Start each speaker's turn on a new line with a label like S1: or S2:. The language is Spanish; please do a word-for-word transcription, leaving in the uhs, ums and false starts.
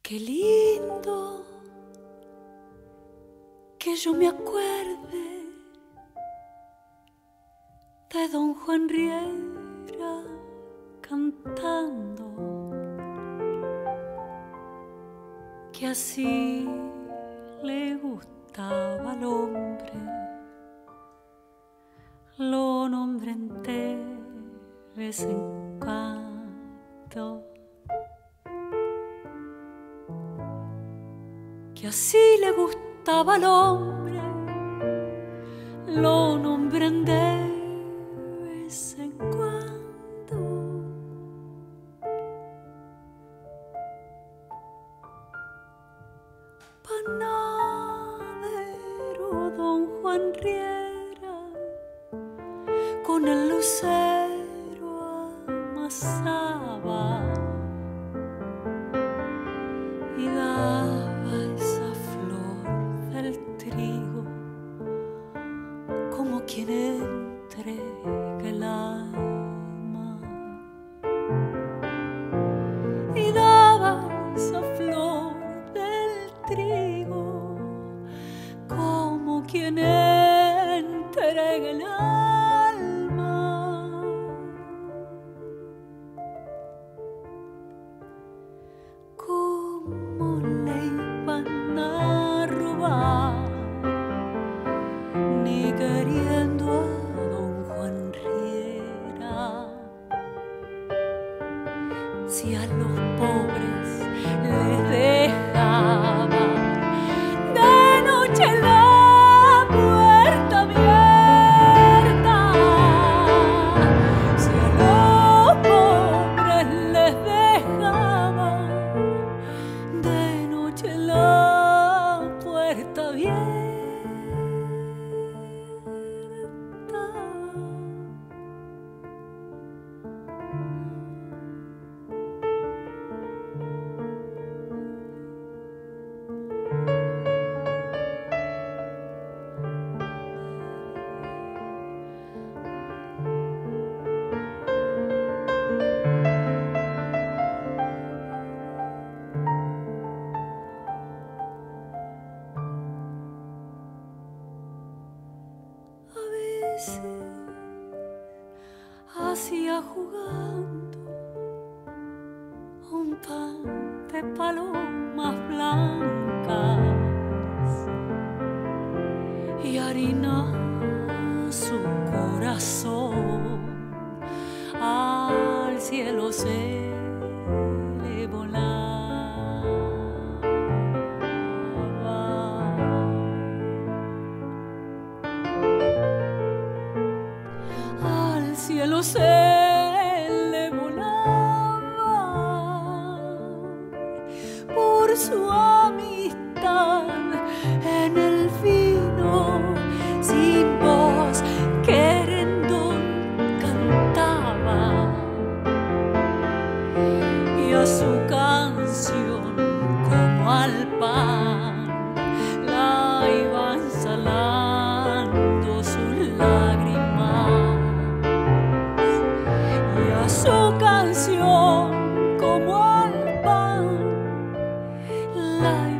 S1: Qué lindo que yo me acuerde de don Juan Riera cantando, que así le gustaba al hombre, lo nombren de vez en cuando, que así le gustaba al hombre, lo nombren de vez en cuando. Panadero don Juan Riera, con el lucero amasaba y daba esa flor del trigo como quien entrega el alma, y daba esa flor del trigo como quien entrega el alma. ¿Cómo le iban a robar, ni queriendo a don Juan Riera, si a los pobres les dejaba de noche la puerta abierta? Si a los pobres les dejaba de noche la puerta abierta. Hacía jugando un pan de palomas blancas y harina su corazón al cielo se le volaba. Al cielo se le volaba por su amistad en el vino sin voz querendón cantaba, y a su canción como al pan la iban salando sus lágrimas, y a su canción como al pan la